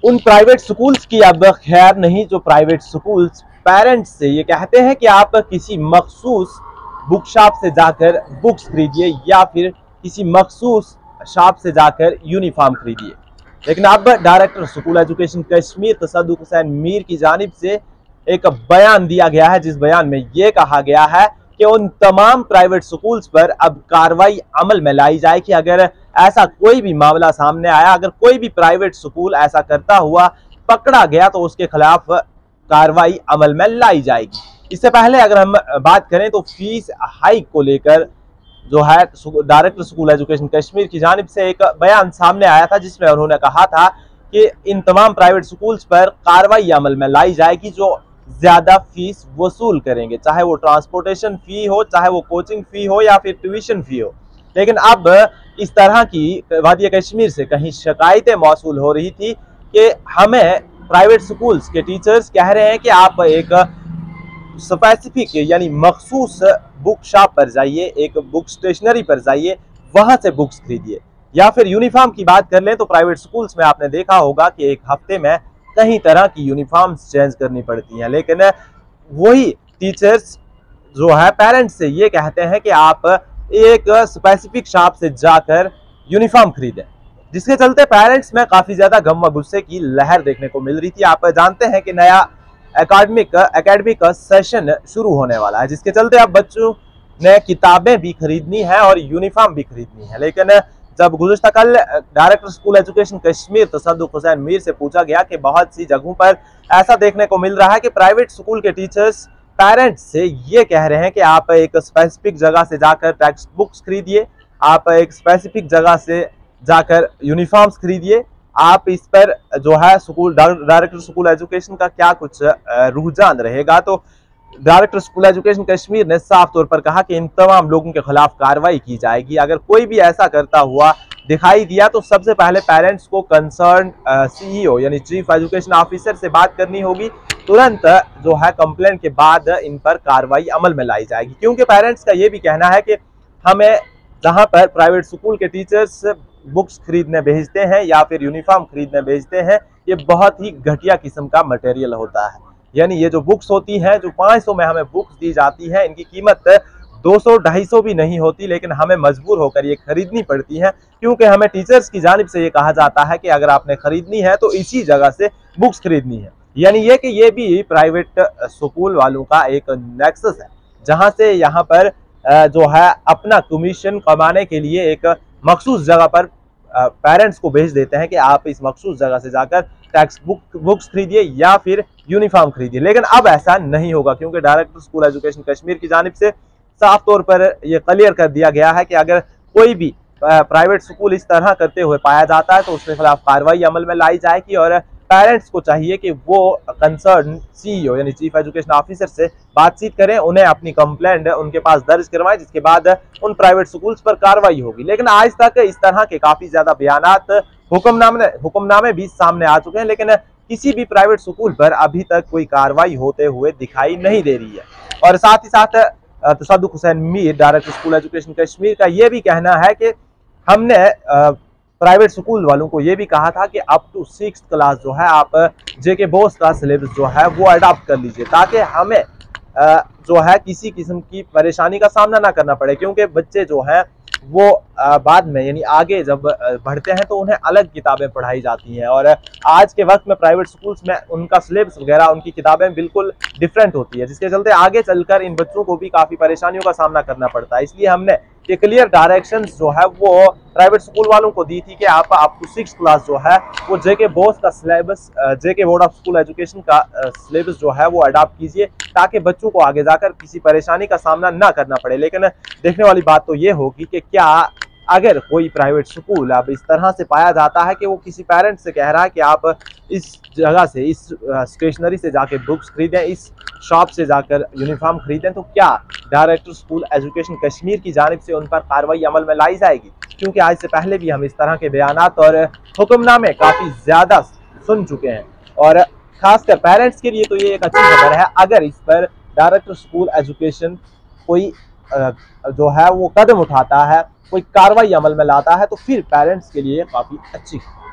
उन private schools की अब खैर नहीं, जो प्राइवेट स्कूल्स पेरेंट्स से ये कहते हैं कि आप किसी मखसूस बुक शॉप से जाकर बुक्स खरीदिए या फिर किसी मखसूस शॉप से जाकर यूनिफॉर्म खरीदिए। लेकिन अब director school education Kashmir Tasadduq Hussain Mir की जानिब से एक बयान दिया गया है, जिस बयान में ये कहा गया है कि उन तमाम प्राइवेट स्कूल्स पर अब कार्रवाई अमल में लाई जाएगी। अगर ऐसा कोई भी मामला सामने आया, अगर कोई भी प्राइवेट स्कूल ऐसा करता हुआ पकड़ा गया तो उसके खिलाफ कार्रवाई अमल में लाई जाएगी। इससे पहले अगर हम बात करें तो फीस हाइक को लेकर जो है डायरेक्टर स्कूल एजुकेशन कश्मीर की जानिब से एक बयान सामने आया था, जिसमें उन्होंने कहा था कि इन तमाम प्राइवेट स्कूल्स पर कार्रवाई अमल में लाई जाएगी जो ज्यादा फीस वसूल करेंगे, चाहे वो ट्रांसपोर्टेशन फी हो, चाहे वो कोचिंग फी हो या फिर ट्यूशन फी हो। लेकिन अब इस तरह की वादी कश्मीर से कहीं शिकायतें मौसूल हो रही थी कि हमें प्राइवेट स्कूल्स के टीचर्स कह रहे हैं कि आप एक स्पेसिफिक यानी मखसूस बुक शॉप पर जाइए, एक बुक स्टेशनरी पर जाइए, वहां से बुक्स खरीदिए। या फिर यूनिफॉर्म की बात कर लें तो प्राइवेट स्कूल्स में आपने देखा होगा कि एक हफ्ते में कई तरह की यूनिफॉर्म्स चेंज करनी पड़ती हैं, लेकिन वही टीचर्स जो है पेरेंट्स से ये कहते हैं कि आप एक स्पेसिफिक शॉप से जाकर यूनिफॉर्म खरीदें, जिसके चलते पेरेंट्स में काफी ज्यादा गम व गुस्से की लहर देखने को मिल रही थी। आप जानते हैं कि नया एकेडमिक सेशन शुरू होने वाला है, जिसके चलते अब बच्चों ने किताबें भी खरीदनी है और यूनिफॉर्म भी खरीदनी है। लेकिन जब गुज़श्ता कल director school education Kashmir Tasadduq Hussain Mir से पूछा गया कि बहुत सी जगहों पर ऐसा देखने को मिल रहा है कि प्राइवेट स्कूल के टीचर्स पेरेंट्स से ये कह रहे हैं कि आप एक स्पेसिफिक जगह से जाकर टेक्स्ट बुक्स खरीदिए, आप एक स्पेसिफिक जगह से जाकर यूनिफॉर्म्स खरीदिए, आप इस पर जो है स्कूल डायरेक्टर स्कूल एजुकेशन का क्या कुछ रुझान रहेगा। तो डायरेक्टर स्कूल एजुकेशन कश्मीर ने साफ तौर पर कहा कि इन तमाम लोगों के खिलाफ कार्रवाई की जाएगी। अगर कोई भी ऐसा करता हुआ दिखाई दिया तो सबसे पहले पेरेंट्स को कंसर्न CEO यानी चीफ एजुकेशन ऑफिसर से बात करनी होगी। तुरंत जो है कंप्लेंट के बाद इन पर कार्रवाई अमल में लाई जाएगी, क्योंकि पेरेंट्स का ये भी कहना है कि हमें जहां पर प्राइवेट स्कूल के टीचर्स बुक्स खरीदने भेजते हैं या फिर यूनिफॉर्म खरीदने भेजते हैं, ये बहुत ही घटिया किस्म का मटेरियल होता है। यानी ये जो बुक्स होती हैं, जो 500 में हमें बुक्स दी जाती हैं, इनकी कीमत 200-250 भी नहीं होती, लेकिन हमें मजबूर होकर ये खरीदनी पड़ती है, क्योंकि हमें टीचर्स की जानिब से ये कहा जाता है कि अगर आपने खरीदनी है तो इसी जगह से बुक्स खरीदनी है। यानी ये कि ये भी प्राइवेट स्कूल वालों का एक नेक्सस है, जहां से यहाँ पर जो है अपना कमीशन कमाने के लिए एक मखसूस जगह पर पेरेंट्स को भेज देते हैं कि आप इस मखसूस जगह से जाकर टेक्स्ट बुक्स खरीदिए या फिर यूनिफॉर्म खरीदिए। लेकिन अब ऐसा नहीं होगा, क्योंकि डायरेक्टर स्कूल एजुकेशन कश्मीर की जानिब से साफ तौर पर यह क्लियर कर दिया गया है कि अगर कोई भी प्राइवेट स्कूल इस तरह करते हुए पाया जाता है तो उसके खिलाफ कार्रवाई अमल में लाई जाएगी। और पेरेंट्स को चाहिए कि वो कंसर्न CEO यानी चीफ एजुकेशन ऑफिसर से बातचीत करें, उन्हें अपनी कंप्लेंट उनके पास दर्ज करवाएं, जिसके बाद उन प्राइवेट स्कूल्स पर कार्रवाई होगी। लेकिन आज तक इस तरह के काफी ज्यादा बयानात, हुक्मनामे भी सामने आ चुके हैं, लेकिन किसी भी प्राइवेट स्कूल पर अभी तक कोई कार्रवाई होते हुए दिखाई नहीं दे रही है। और साथ ही साथ Tasadduq Hussain Mir director school education Kashmir का ये भी कहना है कि हमने प्राइवेट स्कूल वालों को ये भी कहा था कि अप टू 6th क्लास जो है आप JK बोस का सिलेबस जो है वो अडॉप्ट कर लीजिए, ताकि हमें जो है किसी किस्म की परेशानी का सामना ना करना पड़े, क्योंकि बच्चे जो हैं वो बाद में यानी आगे जब बढ़ते हैं तो उन्हें अलग किताबें पढ़ाई जाती हैं। और आज के वक्त में प्राइवेट स्कूल्स में उनका सिलेबस वगैरह, उनकी किताबें बिल्कुल डिफरेंट होती है, जिसके चलते आगे चलकर इन बच्चों को भी काफ़ी परेशानियों का सामना करना पड़ता है। इसलिए हमने ये क्लियर डायरेक्शंस जो है वो प्राइवेट स्कूल वालों को दी थी कि आप अप टू 6th क्लास जो है वो JK बोस का syllabus, JK board of school education का सिलेबस जो है वो अडॉप्ट कीजिए, ताकि बच्चों को आगे जाकर किसी परेशानी का सामना ना करना पड़े। लेकिन देखने वाली बात तो ये होगी कि क्या अगर कोई प्राइवेट स्कूल अब इस तरह से पाया जाता है कि वो किसी पेरेंट्स से कह रहा है कि आप इस जगह से, इस स्टेशनरी से जाकर बुक्स खरीदें, इस शॉप से जाकर यूनिफॉर्म खरीदें, तो क्या डायरेक्टर स्कूल एजुकेशन कश्मीर की जानिब से उन पर कार्रवाई अमल में लाई जाएगी? क्योंकि आज से पहले भी हम इस तरह के बयानात और हुक्मनामे काफ़ी ज़्यादा सुन चुके हैं, और ख़ासकर पेरेंट्स के लिए तो ये एक अच्छी खबर है अगर इस पर डायरेक्टर स्कूल एजुकेशन कोई जो है वो कदम उठाता है, कोई कार्रवाई अमल में लाता है, तो फिर पेरेंट्स के लिए काफ़ी अच्छी